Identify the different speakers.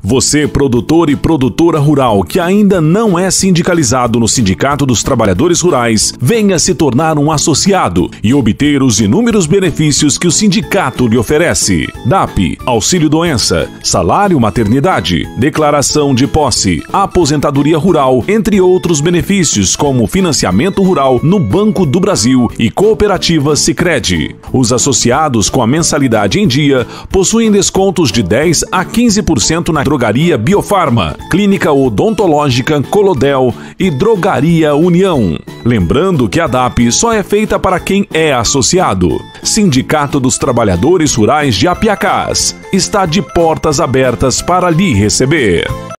Speaker 1: Você, produtor e produtora rural que ainda não é sindicalizado no Sindicato dos Trabalhadores Rurais, venha se tornar um associado e obter os inúmeros benefícios que o sindicato lhe oferece. DAP, auxílio-doença, salário-maternidade, declaração de posse, aposentadoria rural, entre outros benefícios como financiamento rural no Banco do Brasil e cooperativa Sicredi. Os associados com a mensalidade em dia possuem descontos de 10% a 15% na Drogaria Biofarma, Clínica Odontológica Colodel e Drogaria União. Lembrando que a DAP só é feita para quem é associado. Sindicato dos Trabalhadores Rurais de Apiacás está de portas abertas para lhe receber.